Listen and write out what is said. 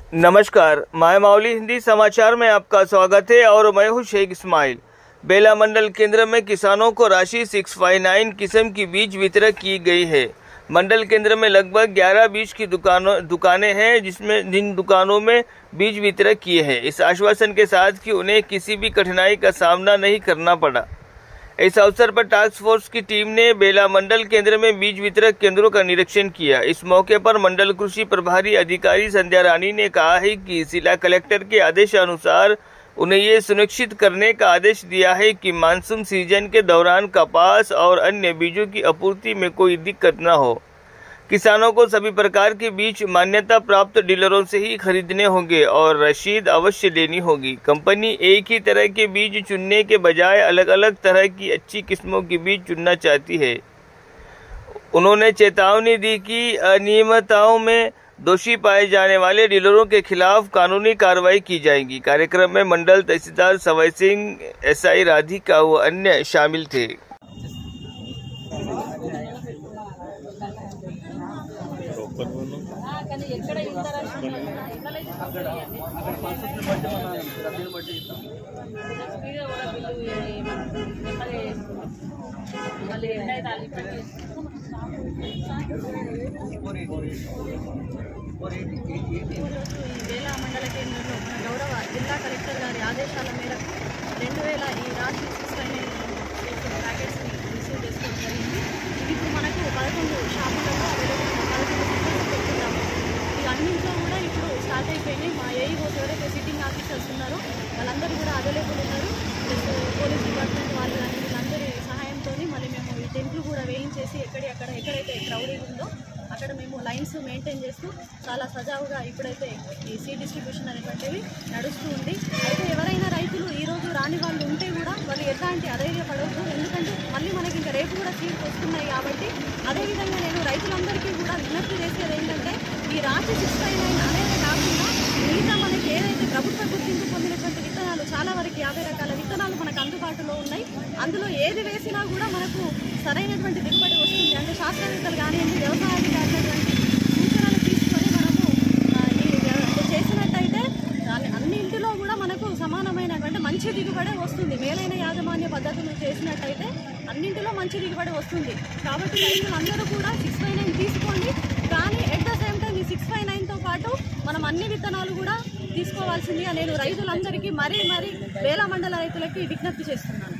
नमस्कार, माय माउली हिंदी समाचार में आपका स्वागत है और मैं हूं शेख इस्माइल। बेला मंडल केंद्र में किसानों को राशि 659 किस्म की बीज वितरण की गई है। मंडल केंद्र में लगभग 11 बीज की दुकानें हैं जिन दुकानों में बीज वितरण किए हैं, इस आश्वासन के साथ कि उन्हें किसी भी कठिनाई का सामना नहीं करना पड़ा। इस अवसर पर टास्क फोर्स की टीम ने बेला मंडल केंद्र में बीज वितरण केंद्रों का निरीक्षण किया। इस मौके पर मंडल कृषि प्रभारी अधिकारी संध्या रानी ने कहा है कि जिला कलेक्टर के आदेशानुसार उन्हें ये सुनिश्चित करने का आदेश दिया है कि मानसून सीजन के दौरान कपास और अन्य बीजों की आपूर्ति में कोई दिक्कत न हो। किसानों को सभी प्रकार के बीज मान्यता प्राप्त डीलरों से ही खरीदने होंगे और रसीद अवश्य लेनी होगी। कंपनी एक ही तरह के बीज चुनने के बजाय अलग अलग तरह की अच्छी किस्मों की बीज चुनना चाहती है। उन्होंने चेतावनी दी कि अनियमितताओं में दोषी पाए जाने वाले डीलरों के खिलाफ कानूनी कार्रवाई की जाएगी। कार्यक्रम में मंडल तहसीलदार सवय सिंह, एसआई राधिका व अन्य शामिल थे। बेला मंडल केंद्र में गौरव जिला कलेक्टर गारी आदेशाల మేరకు 2000 ఈ రాశి 659 ప్యాకెట్స్ ని రిసీవ్ చేసుకోవడం జరిగింది। ఇది ఇప్పుడు మనకు 11 షాపులలో అన్నింటిలో కూడా ఇప్పుడు స్టార్ట్ అయిపోయినాయి। మా ఏఈఓస్ ఎవరైతే సిట్టింగ్ ఆఫీసర్స్ ఉన్నారో వాళ్ళందరూ కూడా అవైలబుల్ ఉన్నారు। పోలీస్ డిపార్ట్మెంట్ వాళ్ళు కానీ వీళ్ళందరి సహాయంతో మళ్ళీ మేము ఈ టెంట్లు కూడా వేయించేసి ఎక్కడైతే క్రౌడింగ్ ఉందో అక్కడ మేము లైన్స్ మెయింటైన్ చేస్తూ చాలా సజావుగా ఇప్పుడైతే ఈ సీడ్ డిస్ట్రిబ్యూషన్ అనేటువంటివి నడుస్తూ ఉంది। అయితే ఎవరైనా రైతులు ఈరోజు రాని వాళ్ళు ఉంటే కూడా వాళ్ళు ఎట్లాంటి అధైర్యపడవద్దు, ఎందుకంటే మళ్ళీ మనకి ఇంకా రేపు కూడా సీడ్స్ వస్తున్నాయి కాబట్టి। అదేవిధంగా నేను రైతులందరికీ కూడా విజ్ఞప్తి చేసేది ఏంటంటే ఈ రాశి 659 అనేది కాకుండా మిగతా మనకి ఏదైతే ప్రభుత్వ గుర్తింపు పొందినటువంటి విత్తనాలు చాలా వరకు 50 రకాల విత్తనాలు మనకు అందుబాటులో ఉన్నాయి। అందులో ఏది వేసినా కూడా మనకు సరైనటువంటి దిగుబడి వస్తుంది। అంటే శాస్త్రవేత్తలు కానివ్వండి, వ్యవసాయాధికారులు సూచనలు తీసుకొని మనము చేసినట్టయితే అన్నింటిలో కూడా మనకు సమానమైనటువంటి మంచి దిగుబడి వస్తుంది। మేలైన యాజమాన్య పద్ధతులు చేసినట్టయితే అన్నింటిలో మంచి దిగుబడి వస్తుంది। కాబట్టి రైతులందరూ కూడా 659 తీసుకోండి, కానీ ఎట్ ద సేమ్ టైం ఈ 659తో పాటు మనం అన్ని విత్తనాలు కూడా తీసుకోవాల్సిందిగా నేను రైతులందరికీ మరీ బేలా మండల రైతులకి విజ్ఞప్తి చేస్తున్నాను।